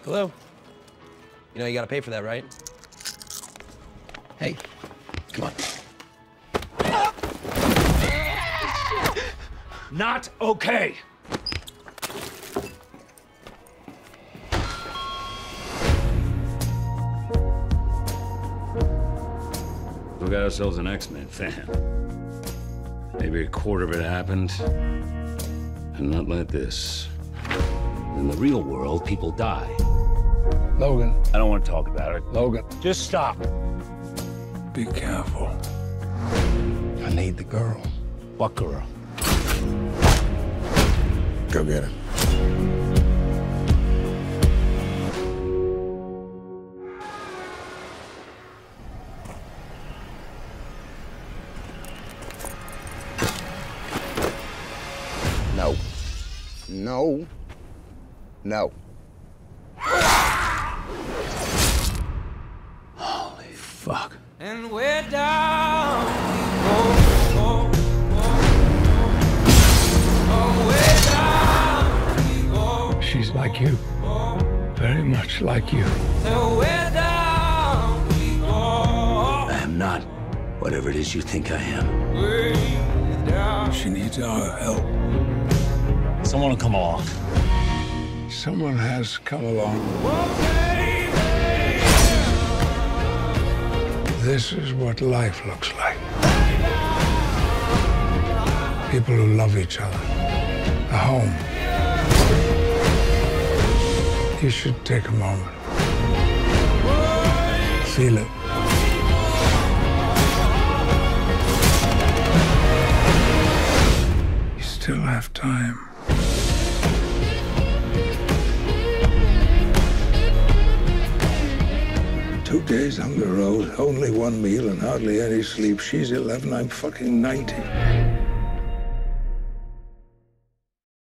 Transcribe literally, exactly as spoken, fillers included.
Hello? You know you gotta pay for that, right? Hey, come on. Not okay. We got ourselves an X-Men fan. Maybe a quarter of it happened, and not like this. In the real world, people die. Logan. I don't want to talk about it. Logan. Just stop. Be careful. I need the girl. What girl? Go get her. No. No. No. Holy fuck. And we're down we go, go, go, go. Oh, we're down we go. She's like you. Very much like you. So we're down we go. I am not whatever it is you think I am. We're down. She needs our help. Someone will come along. Someone has come along. Oh, baby. This is what life looks like. People who love each other. A home. You should take a moment. Feel it. You still have time. Two days on the road, only one meal and hardly any sleep. She's eleven, I'm fucking ninety.